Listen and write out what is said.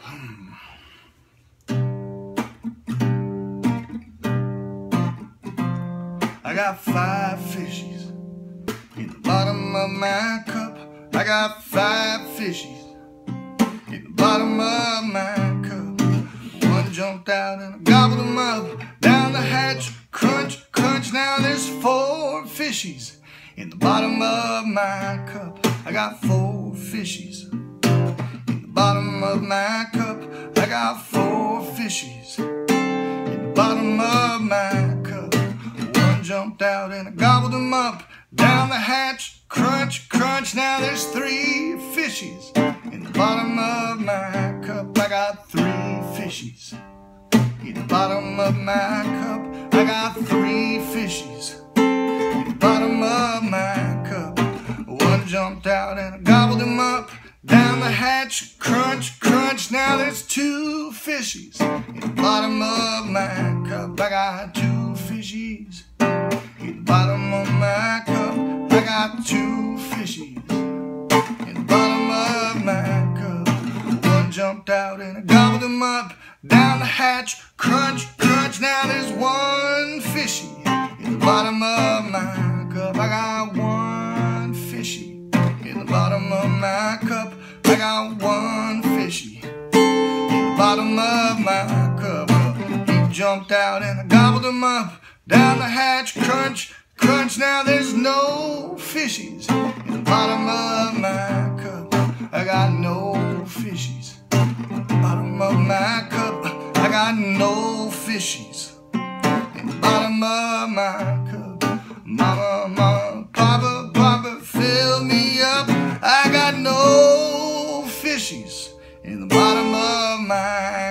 I got 5 fishies in the bottom of my cup. I got 5 fishies in the bottom of my cup. One jumped out and I gobbled them up. Down the hatch, crunch, crunch. Now there's 4 fishies in the bottom of my cup. I got 4 fishies in the bottom of my cup. I got 4 fishies in the bottom of my cup. One jumped out and I gobbled them up. Down the hatch, crunch, crunch. Now there's 3 fishies in the bottom of my cup. I got 3 fishies in the bottom of my cup. I got 3 fishies in the bottom of my cup. One jumped out and I gobbled him up. Down the hatch, crunch, crunch. Now there's 2 fishies in the bottom of my cup. I got 2 fishies in the bottom of my cup. I got 2 fishies in the bottom of my cup. One jumped out and I gobbled him up. Down the hatch, crunch, crunch. Now there's 1 fishy in the bottom of my cup. I got 1 fishy in the bottom of my cup. I got 1 fishy in the bottom of my cup. He jumped out and I gobbled him up. Down the hatch, crunch, crunch. Now there's no fishies in the bottom of my cup. I got no fishies in the bottom of my cup. I got no fishies in the bottom of my cup. Mama, mama, papa, papa, fill me up. I got no fishies in the bottom of my